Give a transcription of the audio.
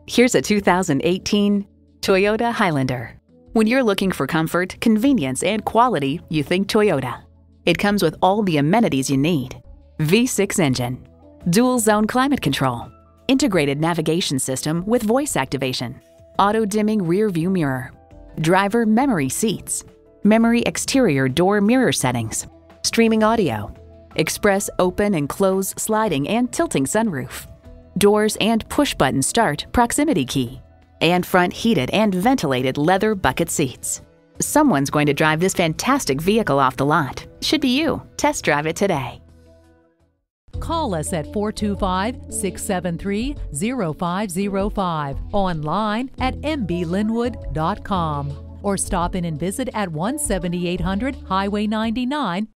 Here's a 2018 Toyota Highlander. When you're looking for comfort, convenience, and quality, you think Toyota. It comes with all the amenities you need. V6 engine, dual zone climate control, integrated navigation system with voice activation, auto-dimming rear view mirror, driver memory seats, memory exterior door mirror settings, streaming audio, express open and close sliding and tilting sunroof, doors and push-button start proximity key, and front heated and ventilated leather bucket seats. Someone's going to drive this fantastic vehicle off the lot. Should be you. Test drive it today. Call us at 425-673-0505, online at mblynnwood.com, or stop in and visit at 17800 Highway 99,